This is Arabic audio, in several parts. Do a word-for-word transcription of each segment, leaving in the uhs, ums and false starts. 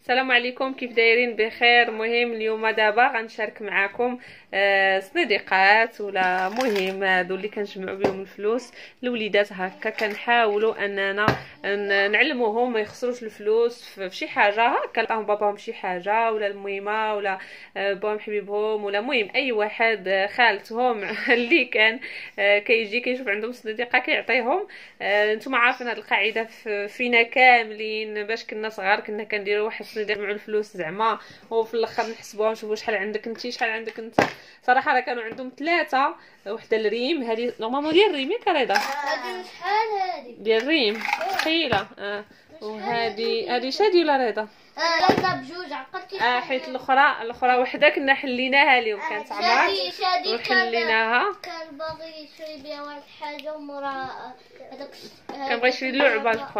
السلام عليكم، كيف دايرين؟ بخير. مهم اليوم دابا غنشارك معكم آه صناديقات ولا مهم هادو اللي كنجمعوا بهم الفلوس لوليدات. هكا كنحاولوا اننا نعلموهم ما يخسروش الفلوس في شي حاجه، هكا لقاهم باباهم شي حاجه ولا المهمه ولا آه باباهم حبيبهم ولا مهم اي واحد آه خالتهم اللي كان آه كيجي كيشوف عندهم صناديقه كيعطيهم. آه نتوما عارفين هاد القاعده فينا كاملين، باش كنا صغار كنا كنديروا واحد نجمعوا الفلوس زعما وفي الاخر نحسبوها نشوفوا شحال عندك انت شحال عندك انت. صراحه راه كانوا عندهم ثلاثه، وحده الريم هذه نورمالمون ديال الريم ياك رضا، هذه شحال هذه ديال الريم ثقيله. اه وهذه هذه شادي ولا رضا؟ اه رضا بجوج عقلتي. اه حيت الاخرى الاخرى وحده كنا حليناها اليوم كانت عمرات وحليناها. كان باغي يشري بها واحد الحاجه ومورا هذاك كان بغى يشري لعبه الكوا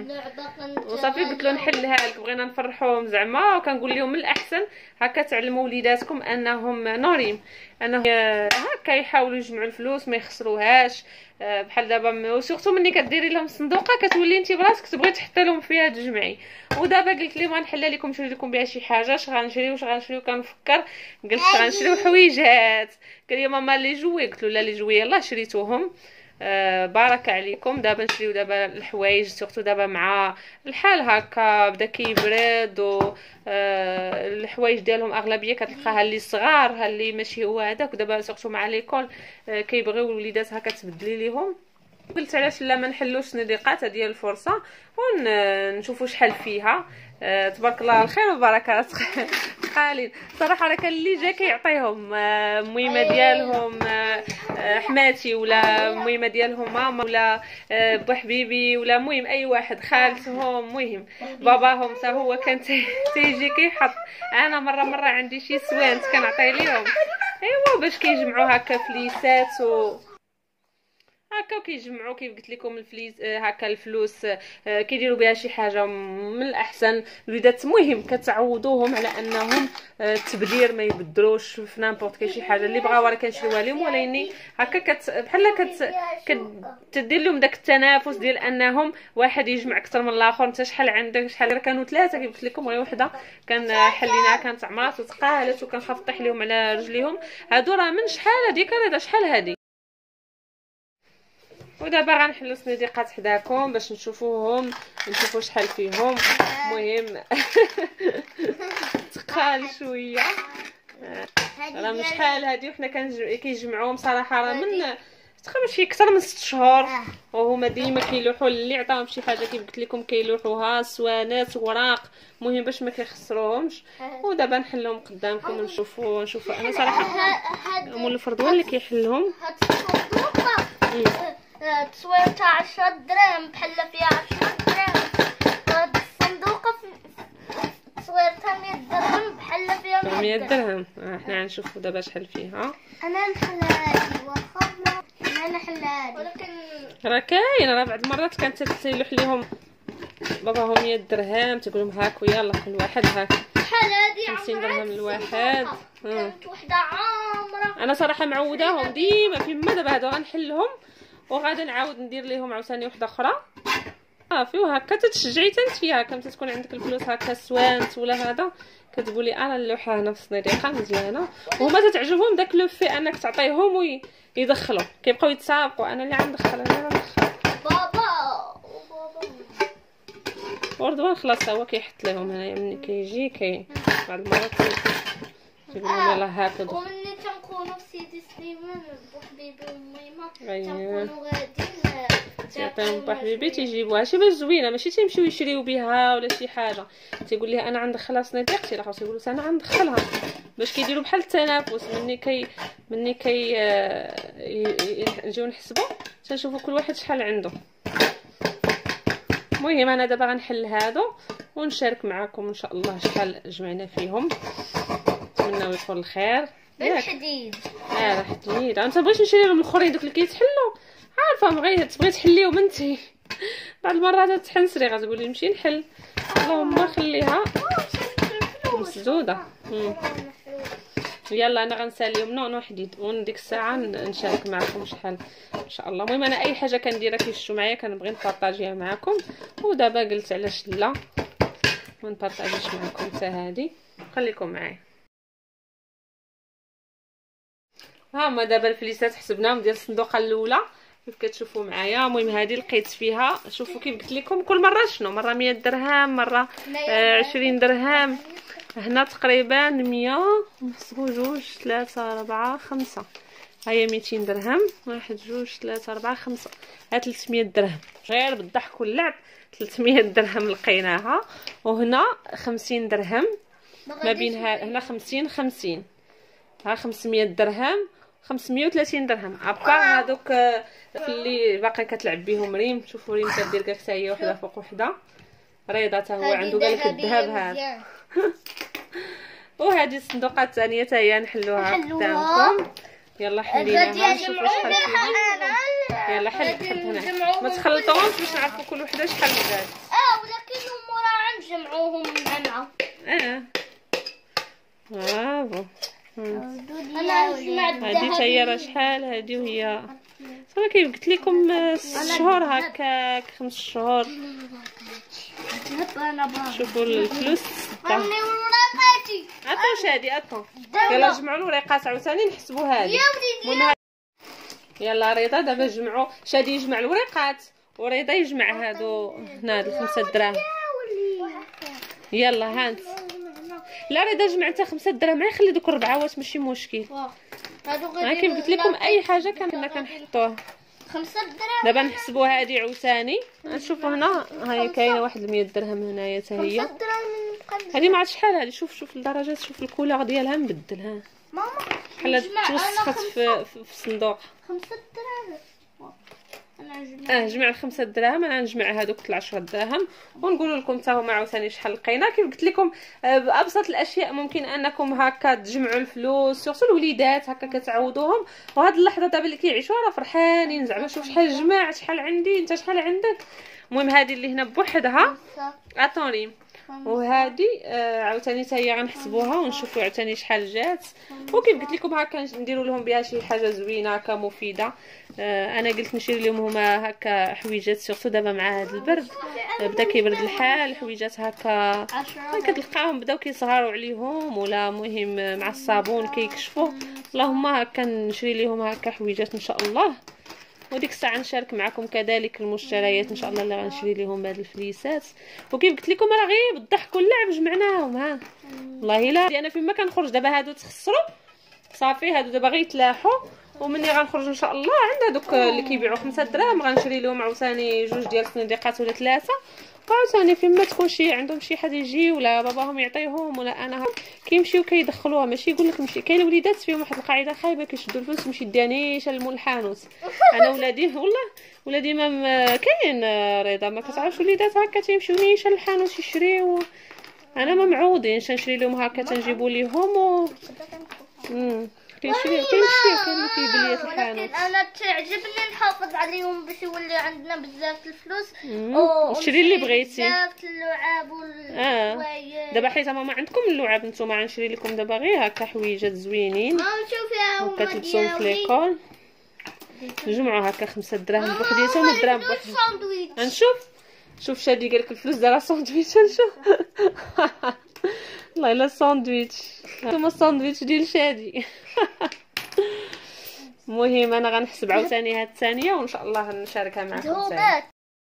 وصافي قلت له نحلها لك، بغينا نفرحوهم زعما، وكنقول لهم من الاحسن هكا تعلموا وليداتكم انهم نوريم انهم هكا يحاولوا يجمعوا الفلوس ما يخسروهاش. بحال دابا وسورتو ملي كديري لهم صندوقه كتولي انت براسك تبغي تحطي لهم فيها تجمعي. ودابا قلت لهم غنحلها لكم نشري لكم بها شي حاجه. اش غنشريو واش غنشريو؟ كنفكر قلت غنشريو حويجات. قال لي ماما لي جوي، قلت له لا لي جوي يلاه شريتوهم. آه بارك عليكم. دابا نشريو دابا الحوايج سورتو دابا مع الحال هكا بدا كيبرد و آه الحوايج ديالهم اغلبيه كتلقاها اللي صغار اللي ماشي هو هذاك. ودابا سورتو مع ليكول آه كيبغيو الوليدات هكا تبدلي ليهم. قلت علاش لا ما نحلوش صناديقات، هذه هي الفرصه ونشوفوا شحال فيها. آه تبارك الله الخير والبركه قالين. صراحه راه كان اللي جا كيعطيهم المهمه آه ديالهم آه آه حماتي ولا المهمه ديالهم ماما ولا آه بحبيبي ولا مهم اي واحد خالتهم مهم باباهم حتى هو كان تيجي كيحط. انا مره مره عندي شي سوانت كنعطي ليهم ايوا باش كيجمعوا هكا فليسات و هكا وكيجمعوا كيف قلت لكم الفليس هكا الفلوس كيديروا بها شي حاجه. من الاحسن الوليدات مهم كتعودوهم على انهم التبذير ما يبدروش في نامبورط كاين شي حاجه اللي بغاو راه كنشريوها لهم، ولكن هكا كت بحال كت كتدير لهم داك التنافس ديال انهم واحد يجمع اكثر من الاخر. انت شحال عندك شحال؟ راه كانوا ثلاثه كيف قلت لكم، غير وحده كان حليناها كانت عمرات وتقالت وكنخاف طيح لهم على رجليهم. هادو راه من شحال هذيك راه شحال هذه. ودابا غنحلو صناديقات حداكم باش نشوفوهم نشوفوا شحال فيهم. مهم تقال شويه راه من شحال هادي وحنا كنجمعوهم صراحه راه من تقريبا شي اكثر من ست شهور وهما ديما كيلوحوا اللي عطاهم شي حاجه كيف قلت لكم كيلوحوها سوانات وراق مهم باش ما كيخسروهمش. ودابا نحلهم قدامكم ونشوفوا نشوفوا انا صراحه مول الفردوان اللي كيحلهم. التصوير تاع عشرة دراهم بحال فيها عشرة دراهم. هاد الصندوقه التصوير تاع مية درهم بحال فيها مية درهم. احنا غنشوفوا دابا شحال فيها. انا نحل هادي واخا انا نحل هادي ولكن راه كاين راه بعض المرات كانت تيلوح ليهم باباهم مية درهم تيقول لهم هاك ويلا كل واحد هاك بحال هادي خمسين درهم لواحد. كانت وحده عامره. انا صراحه معوداهم ديما فيما دابا هادو غنحلهم وغادي نعاود ندير ليهم عاوتاني وحده اخرى صافي. وهكا تتشجعي تنتي هكا ملي تكون عندك الفلوس هكا سوانت ولا هذا كتقولي انا اللوحه هنا في الصناديقه مزيانه وهما تتعجبهم داك لو في انك تعطيهم ويدخلوا كيبقاو يتسابقوا انا اللي غندخل انا اللي غندخل بابا وردوان خلاص هو كيحط لهم هنايا ملي كيجي كي بعض المرات كيقول لهم يلاه هاكا. ومني تنكونوا في سيدي سليمان بوحبيبي وميمه ايوا تنكونوا غاديين تيعطيهم بحبيبي تيجيبوها شي باش زوينه ماشي تيمشيو يشريو بها ولا شي حاجه. تيقول لها انا غندخلها في صناديقتي الاخر تيقولوا انا غندخلها باش كيديروا بحال التنافس. مني كي مني كي نجيو نحسبوا تنشوفوا كل واحد شحال عنده. المهم انا دابا غنحل هادو ونشارك معكم ان شاء الله شحال جمعنا فيهم. نتمنى يكون الخير. الحديد اه راه حديد انا مبغيتش نشري لهم الاخرين دوك اللي كيتحلوا عارفه بغيت تبغي تحليهم انتي بعض المرات تحنسري غتقولي نمشي نحل. اللهم خليها مسدوده. يلا انا غنساليهم نو حديد وديك الساعه نشارك معكم شحال ان شاء الله. المهم انا اي حاجه كنديرها كيشتو معايا كنبغي نبارطاجيها معكم. ودابا قلت علاش لا ونبارطاجيش معكم حتى هادي. خليكم معايا. ها هما دابا الفليسات حسبناهم ديال الصندوقه الاولى كيف كتشوفوا معايا. المهم هذه لقيت فيها، شوفوا كيف قلت لكم كل مره شنو، مره مية درهم، مره آه عشرين درهم. هنا تقريبا مية، نحسبوا جوج ثلاثة أربعة خمسة، هيا ميتين درهم، واحد جوج ثلاثة أربعة خمسة، ها ثلاثمية درهم غير بالضحك واللعب. ثلاثمية درهم لقيناها. وهنا خمسين درهم ما بين هنا خمسين خمسين، ها خمسمية درهم، خمسمية وثلاثين درهم. ابقى هذوك اللي باقي كتلعب بهم ريم. شوفوا ريم كدير كاع هي وحده فوق وحده. رضا حتى هو عنده قالك الذهب هذا. وهذه الصندوقات الثانيه حتى هي نحلوها قدامكم. يلا حليناها شوفوا شحال فيها. يلا حل حط هنا ما تخلطوهمش باش نعرفوا كل وحده شحال زاد. اه ولكن مورا نجمعوهم معنا. اه برافو. انا جمعت هذه حتى هي راه شحال هذه، وهي صافي كيف قلت لكم ست شهور هكاك، خمس شهور. شوفوا الفلوس ستة. عطوا شادي عطوا. يلا جمعوا الوريقات عاوتاني نحسبوا هذه. المهم يلا رضا دابا جمعوا، شادي يجمع الوريقات ورضا يجمع هادو هنا هاد الخمسة دراهم. يلا هانت. لا رضا جمع انت خمسة دراهم، خلي دوك الربعوات ماشي مشكل. ها كيف قلت لكم اي حاجه كنا كنحطوها. خمسة دراهم دابا نحسبوا هذه عاوتاني. نشوفوا هنا هاي كاينه واحد مية درهم هنايا حتى هي. هذه ما عرفت شحال هذه. شوف شوف الدرجات، شوف الكولور ديالها مبدل. ها ماما بحال توسخت في في الصندوق. خمسة دراهم اه جمع الخمسة دراهم. انا نجمع هذوك العشرة دراهم ونقول لكم حتى هما عاوتاني شحال لقينا. كيف قلت لكم بابسط الاشياء ممكن انكم هكا تجمعوا الفلوس، سورتو الوليدات هكا كتعوضوهم. وهاد اللحظه دابا اللي كيعيشوها راه فرحانين زعما. شوف شحال جمعت، شحال عندي، انت شحال عندك. المهم هذه اللي هنا بوحدها عطوني. وهذه آه عاوتاني حتى هي غنحسبوها ونشوفوا عاوتاني شحال جات. وكيف قلت لكم هكا نديروا لهم بها شي حاجه زوينه هكا مفيده. آه انا قلت نشري لهم هما هكا حويجات، سورتو دابا مع هذا البرد آه بدا كيبرد الحال. حويجات هكا كتلقاهم بداو كيصغروا عليهم، ولا مهم مع الصابون كيكشفوا. اللهم هكا نشري لهم هكا حويجات ان شاء الله. وديك الساعه نشارك معكم كذلك المشتريات ان شاء الله اللي غنشري لهم بهاد الفليسات. وكيف قلت لكم راه غير بالضحك واللعب جمعناهم. ها والله الا انا فيما كنخرج دابا هادو تخسروا صافي، هادو دابا غيتلاحوا. ومني غنخرج ان شاء الله عند هذوك اللي كيبيعوا خمسة دراهم غنشري لهم عاوتاني جوج ديال الصنديقات ولا ثلاثه. وعاوتاني فيما تكون شي عندهم شي حد يجي ولا باباهم يعطيهم ولا انا كيمشيو كيدخلوها. ماشي يقول لك مشي. كاين وليدات فيهم واحد القاعده خايبه كيشدوا الفلوس مشي دانيش المول الحانوت. انا ولادي والله ولادي ما كاين رضا ما كتعرفش وليدات هكا تيمشيو نيشان للحانوت يشريو. انا ما معوضينش نشري لهم هكا تنجيبوا ليهم و امم كيمشيو كيمشيو كاين اللي كيبليات الحانوت. انا تعجبني نحافظ عليهم باش يولي عندنا بزاف الفلوس. وشري اللي بغيتي بزاف اللعاب والحوايج. دابا حيت ماما عندكم اللعاب نتوما غنشري لكم دابا غير هكا حويجات زوينين ماما شوفي هكا تلبسوهم في ليكول. نجمعوا هكا خمسة دراهم بوحديتهم والدراهم بوحدهم. غنشوف شوف شادي قالك الفلوس دارها ساندويتش. نشوف والله الا ساندويتش. هما الساندويتش ديال شادي. المهم انا غنحسب عاوتاني هاد الثانيه وان شاء الله نشاركها معكم ثاني.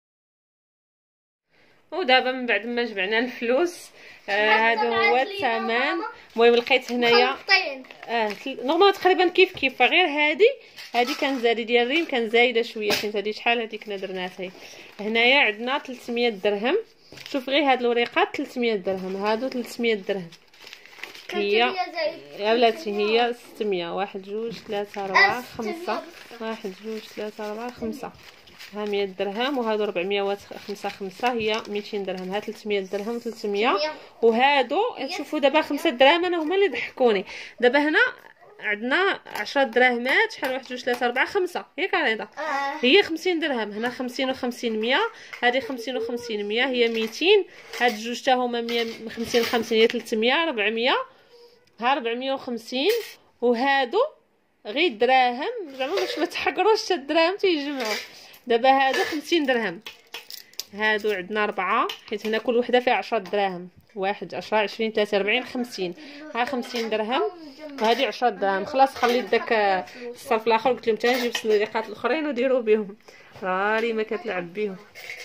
ودابا من بعد ما جمعنا الفلوس هذا آه هو الثمن. المهم لقيت هنايا اه نورمال تقريبا كيف كيف، غير هذه هذه كان زادي ديال ريم كان زايده شويه. حيت هذه شحال هذه كنا درناها. هنايا عندنا ثلاثمية درهم. شوف غير هاد الوريقات ثلاثمية درهم، هادو ثلاثمية درهم. هي يا بلاتي هي ستمية. واحد جوج ثلاثة أربعة خمسة، واحد جوج ثلاثة أربعة خمسة، ها مية درهم. وهادو ربعمية خمسة خمسة هي ميتين درهم. ها ثلاثمية درهم ثلاثمية. وهادو تشوفوا دابا خمسة دراهم انا هما اللي ضحكوني. دابا هنا عندنا عشرة دراهمات. شحال؟ واحد جوج ثلاثة أربعة خمسة. هي كاريطة هي خمسين درهم. هنا خمسين وخمسين مية. هذه خمسين وخمسين مية هي ميتين. هاد جوج تا هما مية خمسين خمسين هي ثلاثمية. ربعمية ها ربعمية وخمسين. وهادو غير دراهم زعما باش ما تحقروش الدراهم تيجمعوا. دابا هادو خمسين درهم. هادو عندنا ربعة، حيت هنا كل وحده فيها عشرة دراهم. واحد عشرة عشرين ثلاثة أربعين خمسين، ها خمسين درهم وهذه عشرة دراهم. خلاص خليت داك الصرف الاخر، قلت لهم تا نجيب الصندوقات الاخرين وديروا بهم. راني ما كتلعب بهم.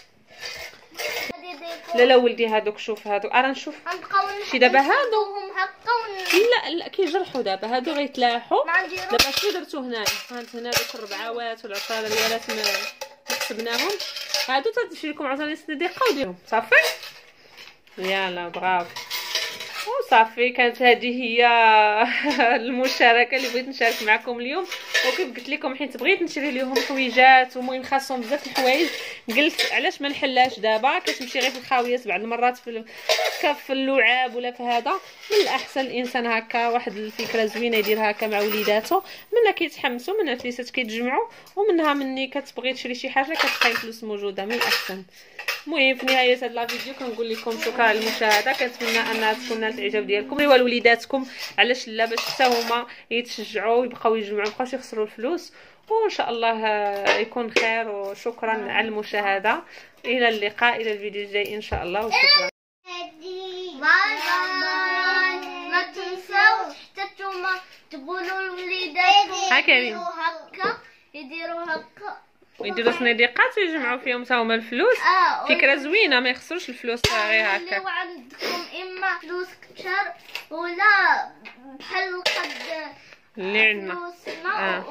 لا لا ولدي هادوك شوف هادو انا نشوف شي دابا هادو لا لا كيجرحوا دابا هادو غيتلاحوا دابا. شنو درتو هنايا؟ هانت هنا دوك الربعاوات والعشرة ريالات ما حسبناهم. هادو تدشي لكم عاوتاني صنديقه وديرهم صافي. يلا برافو وصافي. كانت هذه هي المشاركه اللي بغيت نشارك معكم اليوم. وكيف قلت لكم حيت بغيت نشري لهم حويجات، ومهم خاصهم بزاف الحوايج، قلت علاش ما نحلاش دابا. كتمشي غير في الخاويات بعض المرات في في اللعاب ولا في هذا، من الاحسن الانسان هكا واحد الفكره زوينه يديرها هكا مع وليداته، منها كيتحمسوا، منها فليسات كيتجمعوا، ومنها مني كتبغي تشري شي حاجه كتلقاي الفلوس موجوده، من الاحسن. المهم في نهايه هذا الفيديو كنقول لكم شكرا على المشاهده. كنتمنى انها تكون نالت الاعجاب ديالكم. ريوا لوليداتكم علاش لا، باش حتى هما يتشجعوا ويبقاو يجمعوا، مابقاوش يخسروا الفلوس، وان شاء الله يكون خير. وشكرا على المشاهده، الى اللقاء، الى الفيديو الجاي ان شاء الله، وشكرا. باي باي. ما تنساوش حتى نتوما تقولوا لوليداتكم هكا يديروا هكا يديروا هكا ويديروا صناديقات ويجمعوا فيهم حتى هما الفلوس. آه فكره زوينه، ما يخسروش الفلوس غير هكا. لو عندكم اما فلوس كثر ولا بحال قد اللي عندنا فلوسنا آه.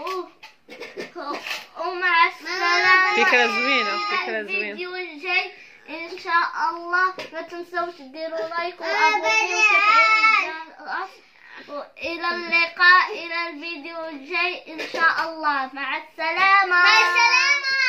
ومع السلامه. فكره زوينه، فكره زوينه. الفيديو الجاي ان شاء الله ما تنسوش ديروا لايك وابوني وتفعيل الجرس. والى اللقاء، الى الفيديو الجاي ان شاء الله. مع السلامه. مع السلامه.